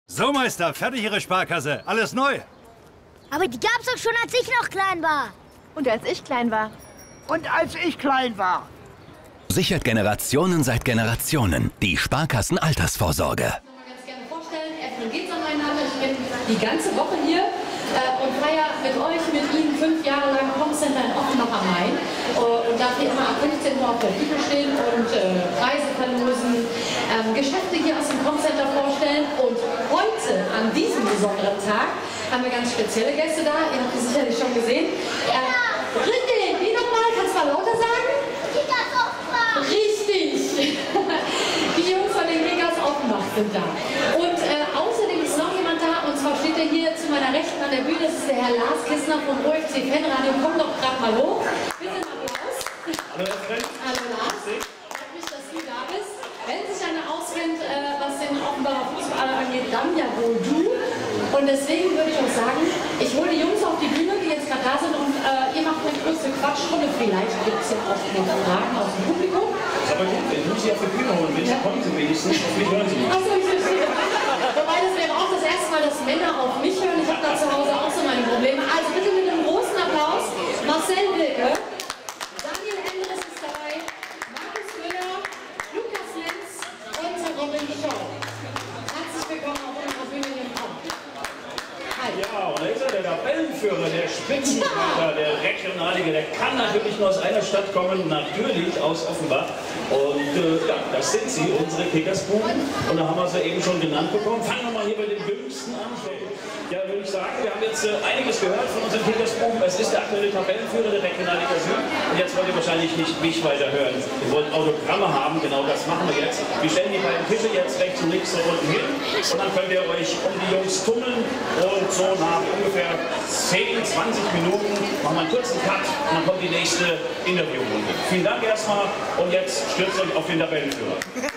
So, Meister, fertig Ihre Sparkasse. Alles neu. Aber die gab's doch schon, als ich noch klein war. Und als ich klein war. Und als ich klein war. Sichert Generationen seit Generationen die Sparkassen-Altersvorsorge. Ich möchte mal ganz gerne vorstellen, Efren Geetzer mein Name. Ich bin die ganze Woche hier und feiere mit euch, mit Ihnen 5 Jahre lang Comcenter in Offenbach am Main. Und darf hier immer ab 15 Uhr auf der Bühne stehen und Preise verlosen, Geschäfte hier aus dem Comcenter vorstellen. Und heute, an diesem besonderen Tag, haben wir ganz spezielle Gäste da. Ihr habt die sicherlich schon gesehen. Ricky, wie nochmal? Kannst du mal lauter sagen? Kickers Offenbach! Richtig! Die Jungs von den Kickers Offenbach sind da. Und außerdem ist noch jemand da, und zwar steht er hier zu meiner Rechten an der Bühne. Das ist der Herr Lars Kissner vom OFC Fanradio. Komm doch gerade mal hoch. Bitte einen Applaus. Hallo, Efren. Hallo Lars. Freut mich, dass du da bist. Wenn sich einer auskennt, was den Offenbacher Fußball angeht, dann ja wohl du. Und deswegen würde ich auch sagen, ich hole die Jungs auf die Bühne, die jetzt gerade da sind, und ihr macht eine kurze Quatschrunde. Vielleicht gibt es ja auch noch Fragen aus dem Publikum. Ist aber gut, wenn du sie auf die Bühne holen willst, kommen sie wenigstens. Auf mich hören sie nicht. Achso, ich verstehe. Wobei, das wäre auch das erste Mal, dass Männer auf mich hören. Ich habe da zu Hause auch so meine Probleme. Also bitte mit einem großen Applaus. Marcel Blicke, Daniel Endres ist dabei, Markus Müller, Lukas Lenz und Robin Schau. Herzlich willkommen auf unserer Bühne hier im Raum. Hi. Ja, und da ist er, der Tabellenführer, der Spitzenreiter, der Regionalliga. Der kann natürlich nur aus einer Stadt kommen, natürlich aus Offenbach. Und ja, das sind sie, unsere Kickersbuben. Und da haben wir sie eben schon genannt bekommen. Fangen wir mal hier bei den Jüngsten an. Ja, würde ich sagen, wir haben jetzt einiges gehört von unseren Kickersbuben. Es ist der aktuelle Tabellenführer der Regionalliga Süd. Und jetzt wollt ihr wahrscheinlich nicht mich weiter hören. Wir wollen Autogramme haben, genau das machen wir jetzt. Wir stellen die beiden Tische jetzt rechts und links so unten hin. Und dann könnt ihr euch um die Jungs tummeln. Und so nach ungefähr 10, 20 Minuten machen wir einen kurzen Cut. Und dann kommt die nächste Interviewrunde. Vielen Dank erstmal. Und jetzt stürzt euch auf den Tabellenführer.